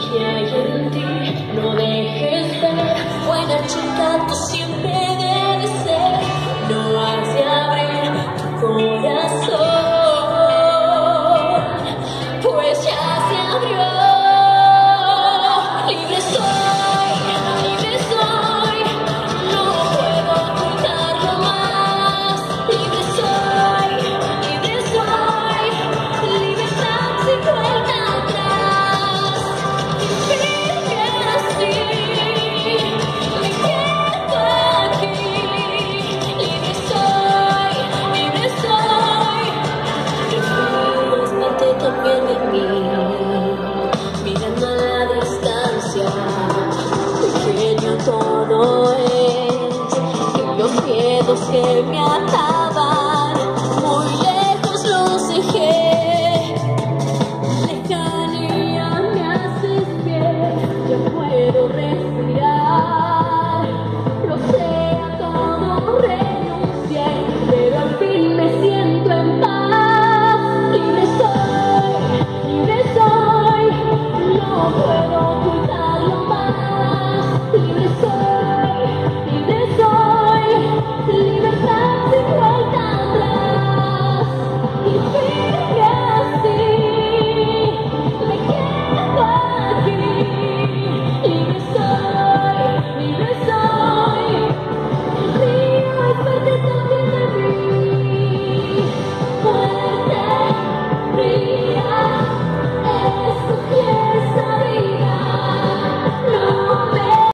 Que hay en ti, no dejes ver, buena chica, tú siempre debes ser, no has de abrir tu corazón, pues ya se abrió, libre soy, no puedo ocultarlo más, libre soy, libertad sin vuelta atrás. También de mí, mirando a la distancia, pequeño todo es, que los miedos que me